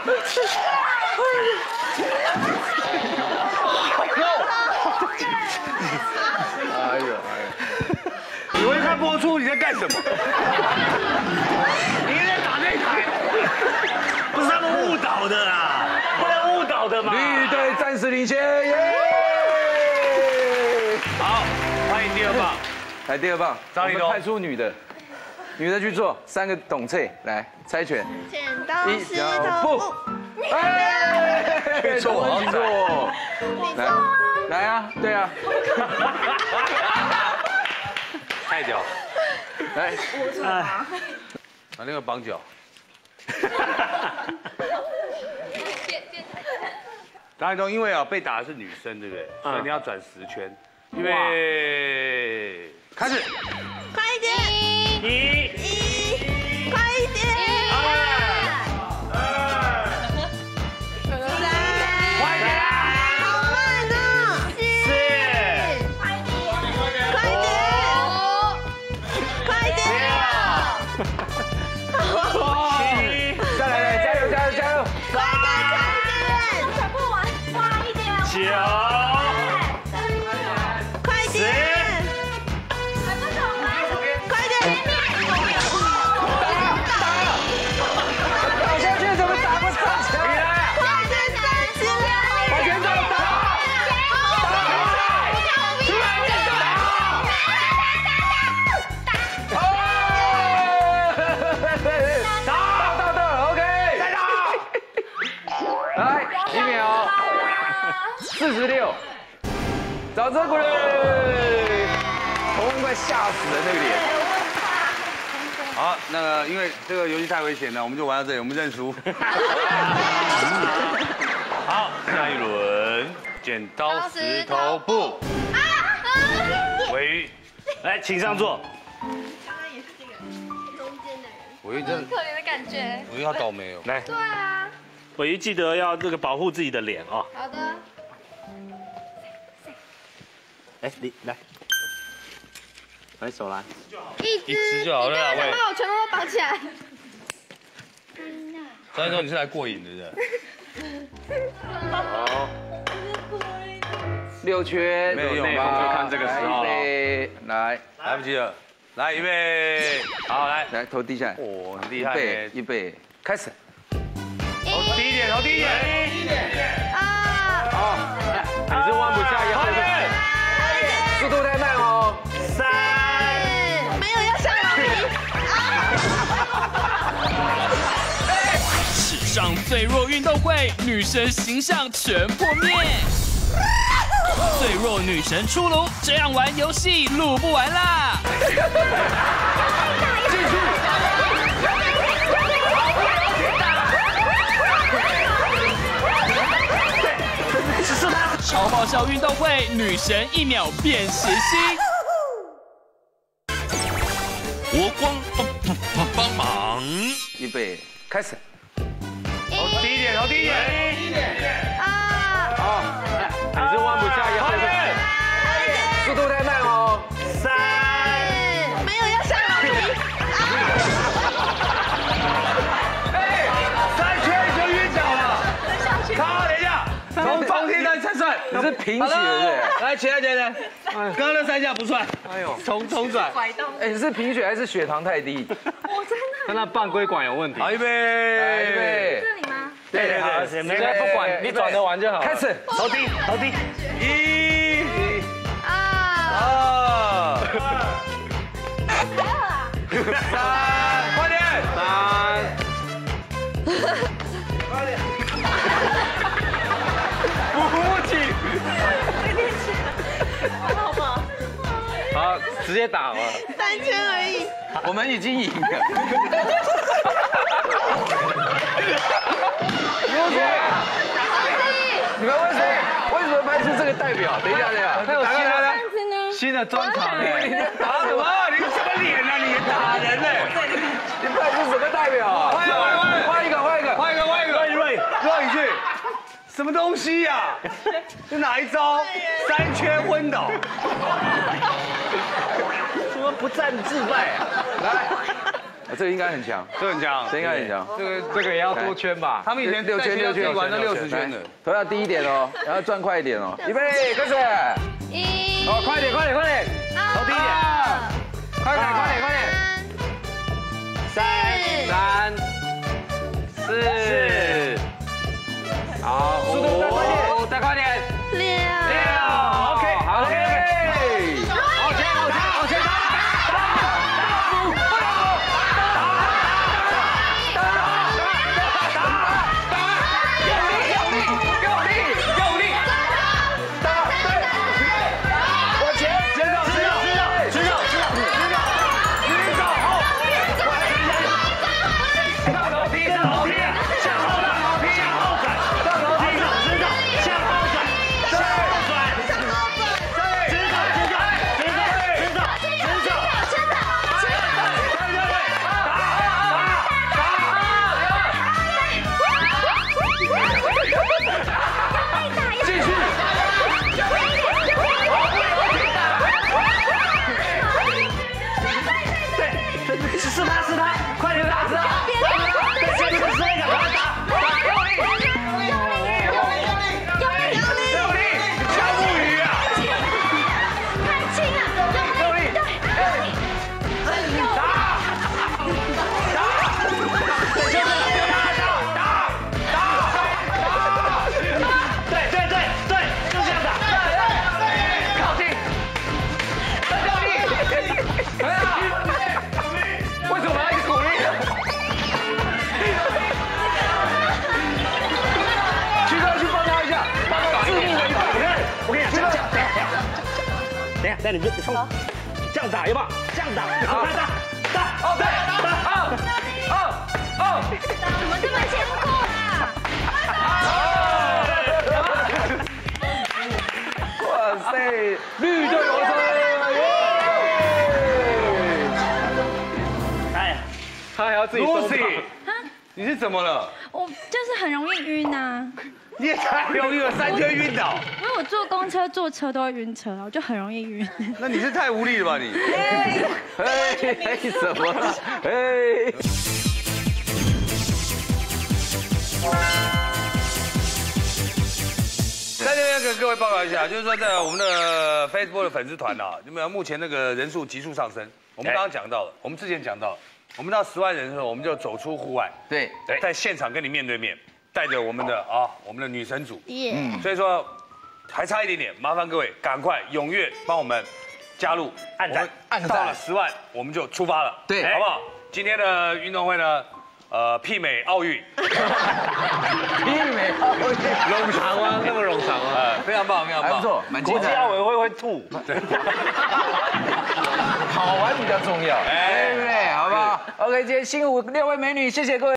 哎呦！ 你会看播出你在干什么？你在打那台，不是他们误导的啦，不能误导的嘛。 绿队暂时领先，耶！ 好，欢迎第二棒， 来第二棒， 张立东派出女的去做3个懂册，来猜拳， 剪刀石头布， 哎，错，你做，来啊，对啊， 菜脚， 来， 把那个绑脚。张立东，因为啊被打的是女生，对不对？所以你要转10圈，预备，开始。 快一点 1， 快一点快点！ 好慢哦 4， 快一点 7， 再来，加油！ 9， 快点打下去怎么打不上墙？ 快点站起来！ 往前走，打，OK， 再打，来1秒，46，掌声鼓励，红快吓死了那个脸。 好，那个因为这个游戏太危险了，我们就玩到这里，我们认输。好，下一轮剪刀石头布。尾鱼，来，请上座。 刚刚也是这个中间的人， 尾鱼真可怜的感觉。 尾鱼好倒霉哦。 来， 对啊， 尾鱼记得要这个保护自己的脸啊。 好的。 哎，你来，来手来。 一只就好了啦喂你把我全部都绑起来。 张立东，你是来过瘾的，是不是？ 好，6圈， 没有用吧？ 就看这个时候了来， 来不及了，来预备，好来， 头低下来， 哦，很厉害耶！ 预备，开始。 头低一点，头低一点。 好，你是弯不下腰的，速度太慢哦。 3， 没有要上楼梯。 史上最弱运动会，女神形象全破灭。最弱女神出炉，这样玩游戏录不完啦！ 继续。 超爆笑运动会，女神1秒变时星。 国光帮忙， 预备，开始。 头低一点，头低一点。 好，你是弯不下腰的，速度太慢哦。 3， 没有要上楼梯。 哎，3圈就晕倒了。靠，等一下，从房梯来才算。 你是贫血对不对？ 来，起来，刚刚那3下不算。 哎呦， 重转。 哎，你是贫血还是血糖太低？ 看那半规管有问题。 好，预备， 预备。 这里吗？ 对，好， 现在不管你转得完就好。 开始， 头低，1、2、3，快点不服气。 好，直接打了。 3圈而已。 我们已经赢了。你们为什么派出这个代表？等一下， 他有新的专场哎。 打什么？你什么脸啊？你打人呢？ 你派出什么代表？换一个， 让你去。什么东西呀？这哪一招？3圈昏倒。 怎么不战自败啊？ 来， 这个应该很强， 这很强， 这应该很强。 这个也要多圈吧？ 他们以前 6圈6圈玩到60圈的， 头要低一点哦，然后转快一点哦。预备，开始。 一， 哦，快点，快点，快点，头低一点，快点，快点，快点。3、4，好，速度再快点，再快点。 6， OK， 好 ，OK， 往前，往前，往前打， 带你冲，这样打，有没有？这样打，好，打， 哦，对， 怎么这么辛苦啊？ 哇塞，绿队有胜！ 哎呀， 他还要自己收场。 你是怎么了？ 我就是很容易晕啊， 你也太容易了，3圈晕倒。 因为我坐公车、坐车都会晕车，我就很容易晕。 那你是太无力了吧你？ 哎，什么了？哎。 在这边跟各位报告一下，就是说在我们的 Facebook 的粉丝团啊，有没有目前那个人数急速上升？我们刚刚讲到了，我们之前讲到了，我们到10万人的时候，我们就走出户外， 对， 在现场跟你面对面，带着我们的女神组， 耶！ 所以说还差一点点，麻烦各位赶快踊跃帮我们加入按赞，到了10万我们就出发了， 对， 好不好？今天的运动会呢？媲美奥运， 媲美奥运， 冗长啊，那么冗长啊， 非常棒，非常棒， 还不错，蛮精彩。 国际奥委会会吐， 对， 好玩比较重要，对不对？好不好 ？OK， 今天辛苦6位美女，谢谢各位。